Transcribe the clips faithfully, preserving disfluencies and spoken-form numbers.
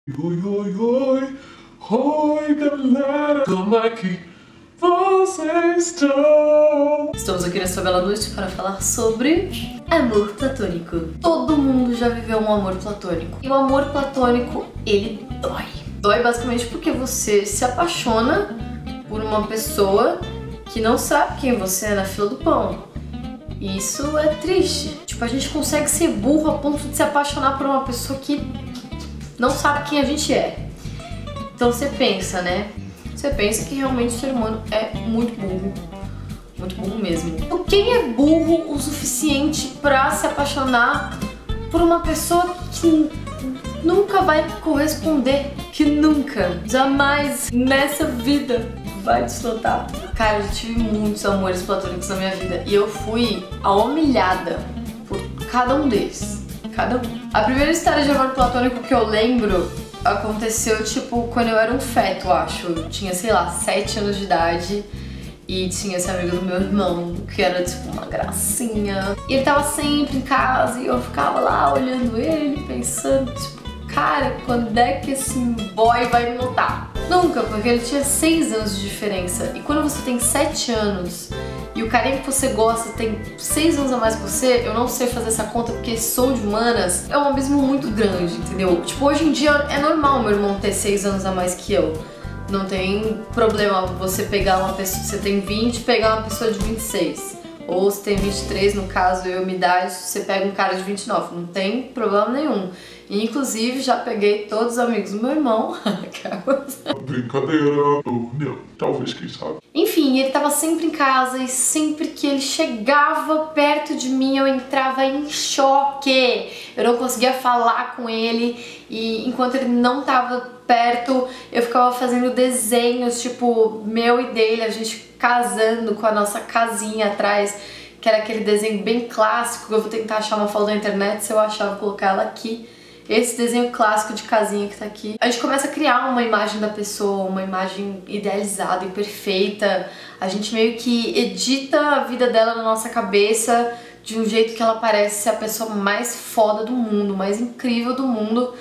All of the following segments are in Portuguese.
Oi, oi, oi, oi galera, como é que vocês estão? Estamos aqui nessa bela noite para falar sobre amor platônico. Todo mundo já viveu um amor platônico. E o amor platônico, ele dói. Dói basicamente porque você se apaixona por uma pessoa que não sabe quem você é na fila do pão. E isso é triste. Tipo, a gente consegue ser burro a ponto de se apaixonar por uma pessoa que não sabe quem a gente é. Então você pensa, né? Você pensa que realmente o ser humano é muito burro. Muito burro mesmo. Quem é burro o suficiente pra se apaixonar por uma pessoa que nunca vai corresponder? Que nunca, jamais nessa vida vai desfrutar? Cara, eu já tive muitos amores platônicos na minha vida e eu fui a humilhada por cada um deles. Cada um. A primeira história de amor platônico que eu lembro aconteceu, tipo, quando eu era um feto, acho. Eu tinha, sei lá, sete anos de idade e tinha esse amigo do meu irmão, que era, tipo, uma gracinha. E ele tava sempre em casa e eu ficava lá olhando ele, pensando, tipo, cara, quando é que esse boy vai me notar? Nunca, porque ele tinha seis anos de diferença. E quando você tem sete anos e o carinha que você gosta tem seis anos a mais que você, eu não sei fazer essa conta porque sou de humanas, é um abismo muito grande, entendeu? Tipo, hoje em dia é normal meu irmão ter seis anos a mais que eu. Não tem problema você pegar uma pessoa, você tem vinte e pegar uma pessoa de vinte e seis. Ou você tem vinte e três, no caso, eu me idade, você pega um cara de vinte e nove. Não tem problema nenhum. E, inclusive, já peguei todos os amigos do meu irmão. Brincadeira, ou não, talvez, quem sabe. Enfim, ele tava sempre em casa e sempre que ele chegava perto de mim eu entrava em choque. Eu não conseguia falar com ele e enquanto ele não tava perto eu ficava fazendo desenhos, tipo, meu e dele, a gente casando com a nossa casinha atrás, que era aquele desenho bem clássico. Eu vou tentar achar uma foto na internet, se eu achar eu vou colocar ela aqui. Esse desenho clássico de casinha que tá aqui. A gente começa a criar uma imagem da pessoa, uma imagem idealizada e perfeita. A gente meio que edita a vida dela na nossa cabeça de um jeito que ela parece ser a pessoa mais foda do mundo, mais incrível do mundo.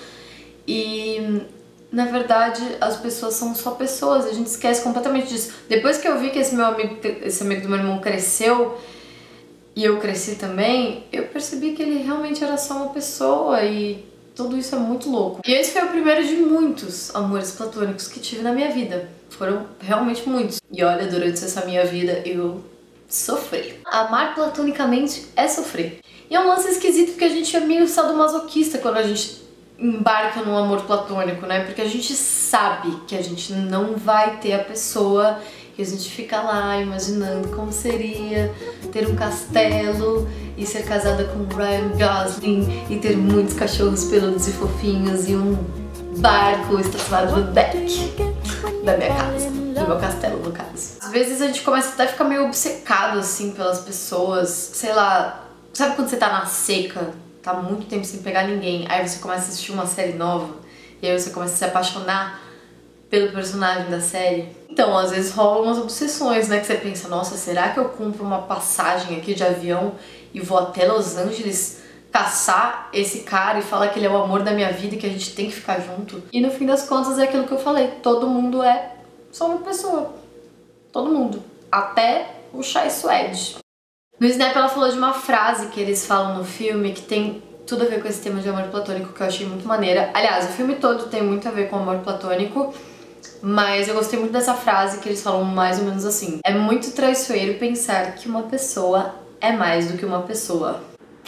E na verdade as pessoas são só pessoas, a gente esquece completamente disso. Depois que eu vi que esse meu amigo, esse amigo do meu irmão cresceu e eu cresci também, eu percebi que ele realmente era só uma pessoa e tudo isso é muito louco. E esse foi o primeiro de muitos amores platônicos que tive na minha vida. Foram realmente muitos. E olha, durante essa minha vida eu sofri. Amar platonicamente é sofrer. E é um lance esquisito porque a gente é meio sadomasoquista quando a gente embarca num amor platônico, né? Porque a gente sabe que a gente não vai ter a pessoa e a gente fica lá imaginando como seria ter um castelo e ser casada com Ryan Gosling e ter muitos cachorros peludos e fofinhos e um barco estacionado no deck da minha casa, do meu castelo no caso. Às vezes a gente começa até a ficar meio obcecado assim pelas pessoas, sei lá, sabe quando você tá na seca, tá muito tempo sem pegar ninguém, aí você começa a assistir uma série nova e aí você começa a se apaixonar pelo personagem da série. Então, às vezes rolam umas obsessões, né? Que você pensa, nossa, será que eu compro uma passagem aqui de avião e vou até Los Angeles caçar esse cara e falar que ele é o amor da minha vida e que a gente tem que ficar junto? E no fim das contas é aquilo que eu falei, todo mundo é só uma pessoa. Todo mundo. Até o Chai Suede. No Snap ela falou de uma frase que eles falam no filme que tem tudo a ver com esse tema de amor platônico que eu achei muito maneira. Aliás, o filme todo tem muito a ver com amor platônico, mas eu gostei muito dessa frase que eles falam mais ou menos assim: é muito traiçoeiro pensar que uma pessoa é mais do que uma pessoa.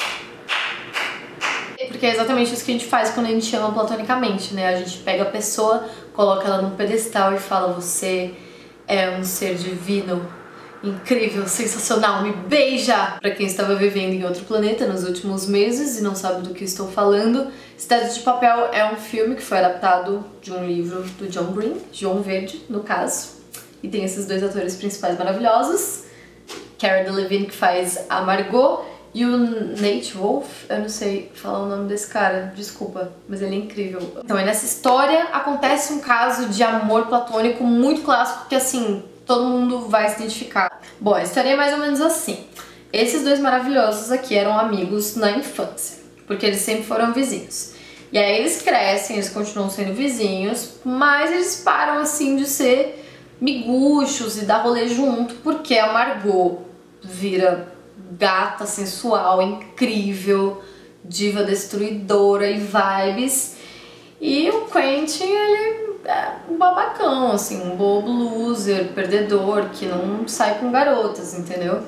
Porque é exatamente isso que a gente faz quando a gente ama platonicamente, né? A gente pega a pessoa, coloca ela num pedestal e fala, você é um ser divino, incrível, sensacional, me beija! Pra quem estava vivendo em outro planeta nos últimos meses e não sabe do que estou falando, Cidade de Papel é um filme que foi adaptado de um livro do John Green, João Verde, no caso. E tem esses dois atores principais maravilhosos, Cara Delevingne, que faz a Margot, e o Nate Wolff, eu não sei falar o nome desse cara, desculpa, mas ele é incrível. Então, nessa história acontece um caso de amor platônico muito clássico que, assim, todo mundo vai se identificar. Bom, a história é mais ou menos assim. Esses dois maravilhosos aqui eram amigos na infância, porque eles sempre foram vizinhos. E aí eles crescem, eles continuam sendo vizinhos, mas eles param assim de ser miguxos e dar rolê junto, porque a Margot vira gata sensual, incrível, diva destruidora e vibes. E o Quentin, ele é um babacão, assim, um bobo loser, perdedor, que não sai com garotas, entendeu?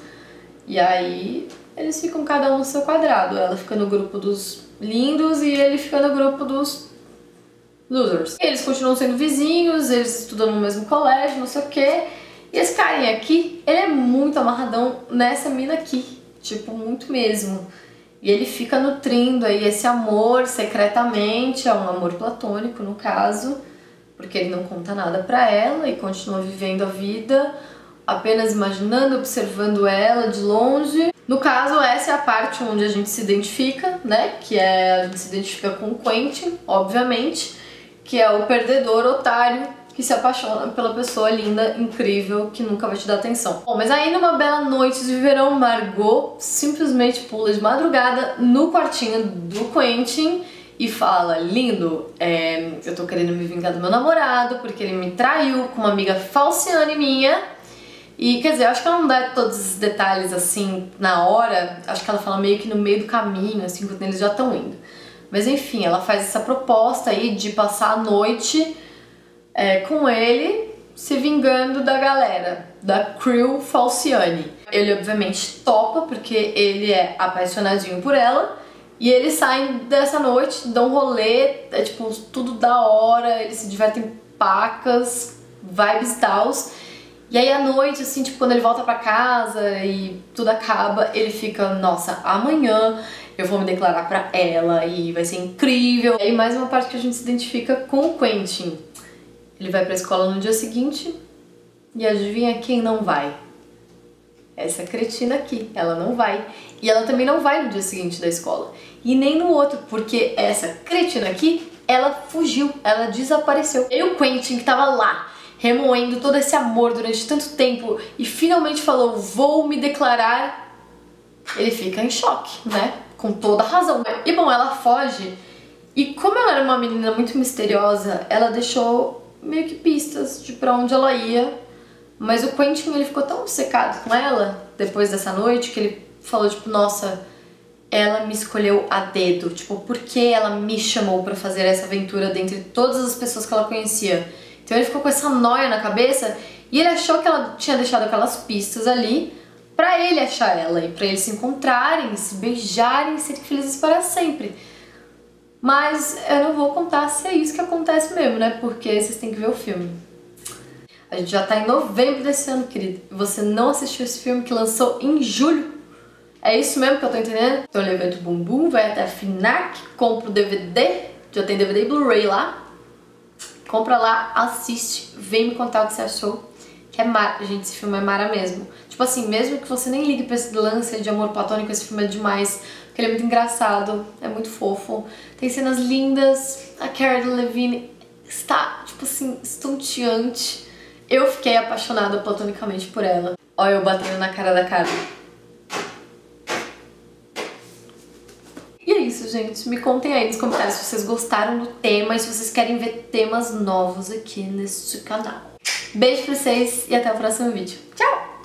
E aí eles ficam cada um no seu quadrado. Ela fica no grupo dos lindos e ele fica no grupo dos losers. Eles continuam sendo vizinhos, eles estudam no mesmo colégio, não sei o quê. E esse carinha aqui, ele é muito amarradão nessa mina aqui, tipo, muito mesmo. E ele fica nutrindo aí esse amor secretamente, é um amor platônico no caso, porque ele não conta nada pra ela e continua vivendo a vida, apenas imaginando, observando ela de longe. No caso, essa é a parte onde a gente se identifica, né? Que é, a gente se identifica com o Quentin, obviamente, que é o perdedor otário que se apaixona pela pessoa linda, incrível, que nunca vai te dar atenção. Bom, mas aí numa bela noite de verão, Margot simplesmente pula de madrugada no quartinho do Quentin e fala: lindo, é, eu tô querendo me vingar do meu namorado porque ele me traiu com uma amiga falciane minha. E quer dizer, eu acho que ela não dá todos os detalhes assim na hora, acho que ela fala meio que no meio do caminho, assim, quando eles já estão indo. Mas enfim, ela faz essa proposta aí de passar a noite É, com ele, se vingando da galera, da crew falciane. Ele obviamente topa, porque ele é apaixonadinho por ela, e eles saem dessa noite, dão um rolê, é tipo, tudo da hora, eles se divertem pacas, vibes e tals. E aí à noite, assim, tipo, quando ele volta pra casa e tudo acaba, ele fica, nossa, amanhã eu vou me declarar pra ela e vai ser incrível. E aí mais uma parte que a gente se identifica com o Quentin. Ele vai pra escola no dia seguinte e adivinha quem não vai? Essa cretina aqui, ela não vai. E ela também não vai no dia seguinte da escola. E nem no outro, porque essa cretina aqui, ela fugiu, ela desapareceu. E o Quentin, que tava lá, remoendo todo esse amor durante tanto tempo e finalmente falou, vou me declarar, ele fica em choque, né? Com toda a razão. E bom, ela foge e como ela era uma menina muito misteriosa, ela deixou meio que pistas de pra onde ela ia, mas o Quentin, ele ficou tão obcecado com ela depois dessa noite que ele falou, tipo, nossa, ela me escolheu a dedo, tipo, por que ela me chamou pra fazer essa aventura dentre todas as pessoas que ela conhecia? Então ele ficou com essa noia na cabeça e ele achou que ela tinha deixado aquelas pistas ali pra ele achar ela e pra eles se encontrarem, se beijarem e serem felizes para sempre. Mas eu não vou contar se é isso que acontece mesmo, né? Porque vocês têm que ver o filme. A gente já tá em novembro desse ano, querido. Você não assistiu esse filme que lançou em julho? É isso mesmo que eu tô entendendo? Então levanta o bumbum, vai até a Fnac, compra o D V D. Já tem D V D e Blu-ray lá. Compra lá, assiste, vem me contar o que você achou. Que é mara. Gente, esse filme é mara mesmo. Tipo assim, mesmo que você nem ligue pra esse lance de amor platônico, esse filme é demais. Porque ele é muito engraçado, é muito fofo. Tem cenas lindas. A Cara Delevingne está, tipo assim, estonteante. Eu fiquei apaixonada platonicamente por ela. Olha eu batendo na cara da cara. E é isso, gente. Me contem aí nos comentários se vocês gostaram do tema e se vocês querem ver temas novos aqui neste canal. Beijo pra vocês e até o próximo vídeo. Tchau!